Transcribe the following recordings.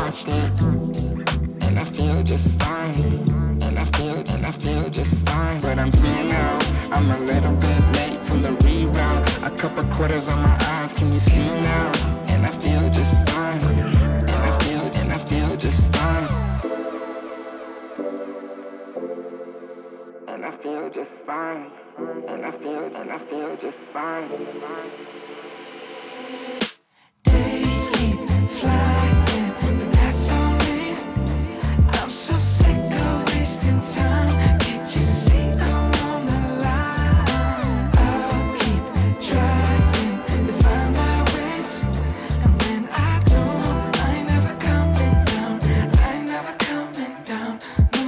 lost it, and I feel just fine, and I feel just fine. But I'm here now, I'm a little bit late from the reroute. A couple quarters on my eyes, can you see now? And I feel just fine, and I feel just fine. And I feel just fine, and I feel just fine. Days keep flying, but that's on me. I'm so sick of wasting time. Can't you see I'm on the line? I'll keep trying to find my wits, and when I don't, I ain't never coming down. I ain't never coming down.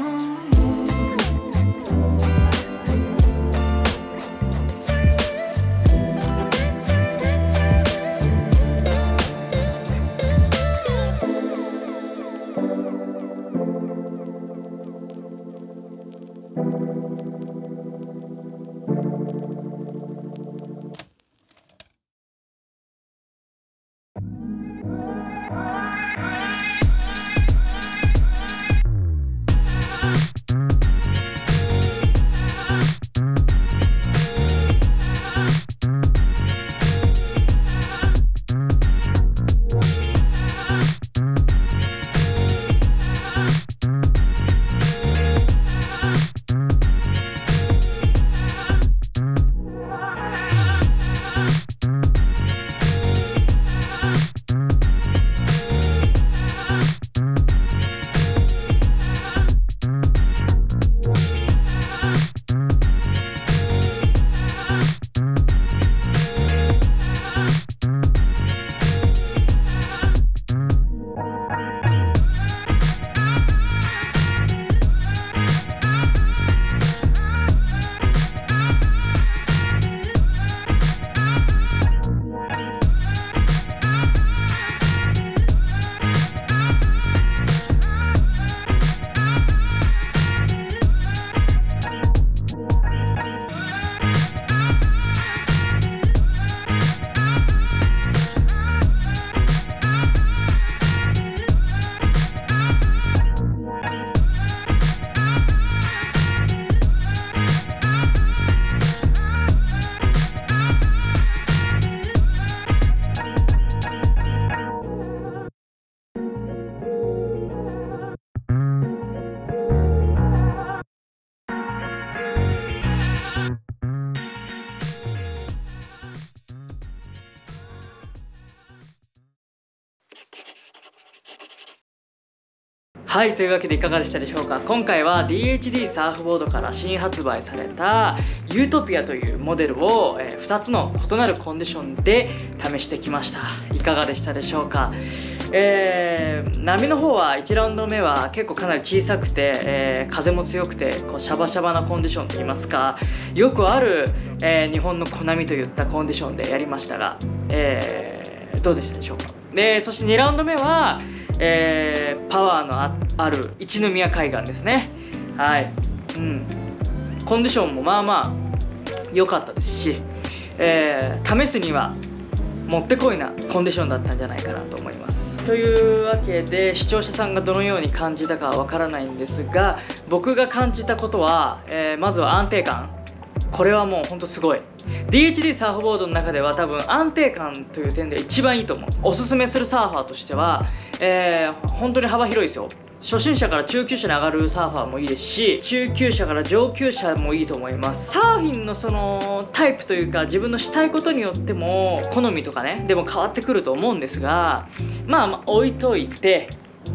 はい、というわけでいかがでしたでしょうか。今回は DHD サーフボードから新発売されたユートピアというモデルを2つの異なるコンディションで試してきました。いかがでしたでしょうか。波の方は1ラウンド目は結構かなり小さくて、風も強くてこうシャバシャバなコンディションといいますか、よくある、日本の小波といったコンディションでやりましたが、どうでしたでしょうか。でそして2ラウンド目はパワーのある一宮海岸ですね。はい、コンディションもまあまあ良かったですし、試すにはもってこいなコンディションだったんじゃないかなと思います。というわけで視聴者さんがどのように感じたかはわからないんですが、僕が感じたことは、まずは安定感。これはもうほんとすごい。 DHD サーフボードの中では多分安定感という点で一番いいと思う。おすすめするサーファーとしては、本当に幅広いですよ。初心者から中級者に上がるサーファーもいいですし、中級者から上級者もいいと思います。サーフィンのそのタイプというか自分のしたいことによっても好みとかねでも変わってくると思うんですが、まあ置いといて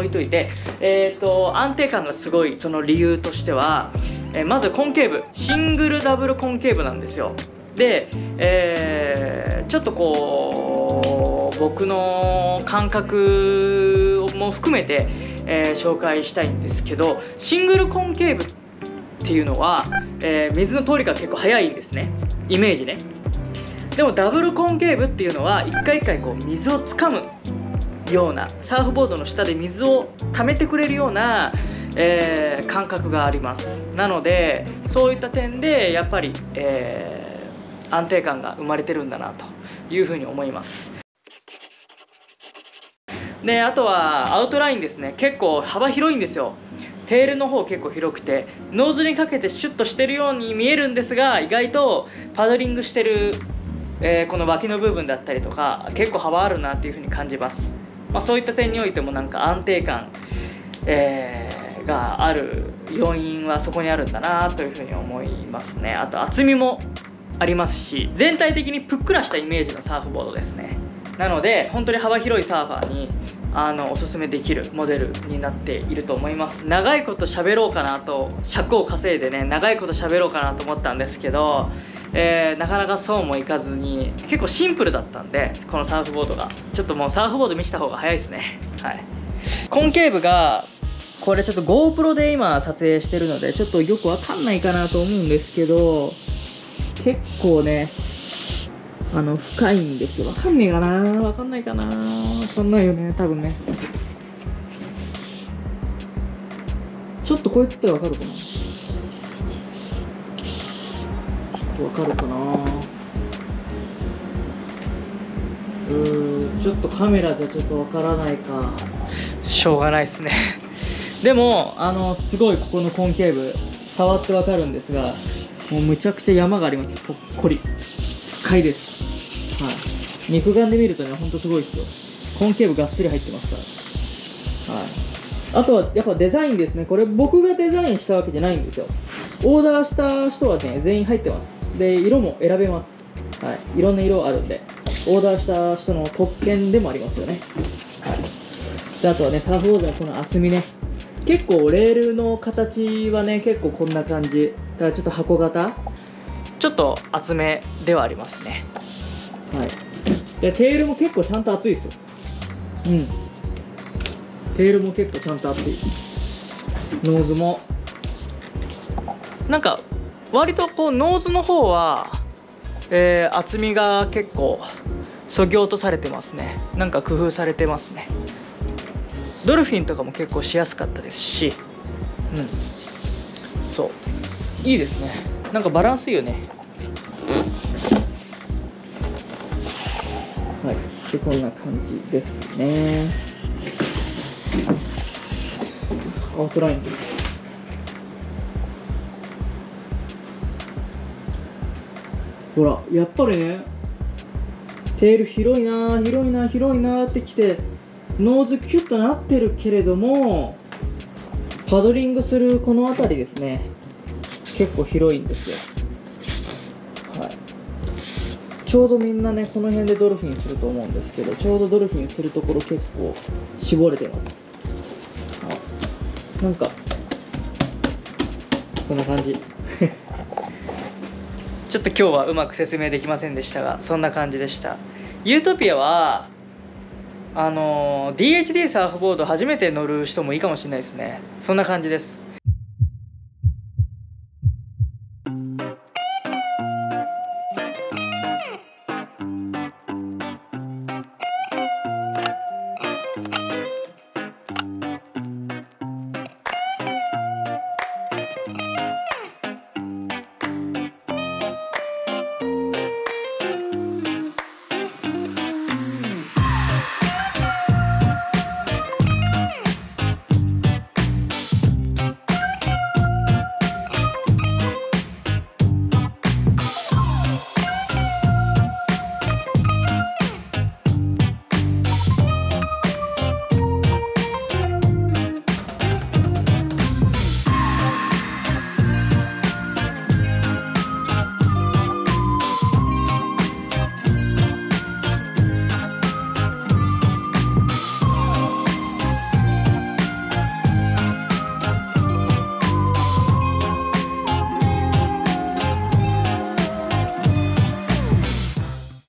安定感がすごいその理由としては、まずコンケーブシングルダブルコンケーブなんですよ。で、ちょっとこう僕の感覚も含めて、紹介したいんですけど、シングルコンケーブっていうのは、水の通りが結構速いんですね、イメージね。でもダブルコンケーブっていうのは一回一回こう水をつかむような、サーフボードの下で水を溜めてくれるような、感覚があります。なのでそういった点でやっぱり、安定感が生まれてるんだなというふうに思います。 であとはアウトラインですね。結構幅広いんですよ。テールの方結構広くて、ノーズにかけてシュッとしてるように見えるんですが、意外とパドリングしてる、この脇の部分だったりとか結構幅あるなっていう風に感じます。そういった点においてもなんか安定感、がある要因はそこにあるんだなという風に思いますね。あと厚みもありますし、全体的にぷっくらしたイメージのサーフボードですね。なので本当に幅広いサーファーにおすすめできるモデルになっていると思います。長いこと喋ろうかなと、尺を稼いでね長いこと喋ろうかなと思ったんですけど、なかなかそうもいかずに、結構シンプルだったんで、このサーフボードがちょっともうサーフボード見せた方が早いですね。はい、コンケーブがこれちょっと GoPro で今撮影してるのでちょっとよくわかんないかなと思うんですけど、結構ね深いんですよ。わかんねえかな、わかんないかな、わかんないよね多分ね。ちょっとこうやったらわかるかな、ちょっとわかるかな。ちょっとカメラじゃちょっとわからないか、しょうがないですね。でもすごいここのコンケーブ触ってわかるんですが、もうむちゃくちゃ山があります。ぽっこり深いです。はい、肉眼で見るとねほんとすごいですよ。コンケーブがっつり入ってますから。はい、あとはやっぱデザインですね。これ僕がデザインしたわけじゃないんですよ。オーダーした人はね全員入ってます。で色も選べます。はい、いろんな色あるんでオーダーした人の特権でもありますよね。はい、であとはねサーフボードのこの厚みね、結構レールの形はね結構こんな感じだからちょっと箱型、ちょっと厚めではありますね。はい、でテールも結構ちゃんと厚いですよ。テールも結構ちゃんと厚い。ノーズもなんか割とこうノーズの方は、厚みが結構そぎ落とされてますね。なんか工夫されてますね。ドルフィンとかも結構しやすかったですし、そういいですね。なんかバランスいいよね。はい、でこんな感じですね。アウトラインほらやっぱりねテール広いな広いな広いなってきて、ノーズキュッとなってるけれどもパドリングするこの辺りですね結構広いんですよ。はい、ちょうどみんなねこの辺でドルフィンすると思うんですけど、ちょうどドルフィンするところ結構絞れてます。なんかそんな感じちょっと今日はうまく説明できませんでしたが、そんな感じでした。ユートピアはDHD サーフボード初めて乗る人もいいかもしれないですね。そんな感じです。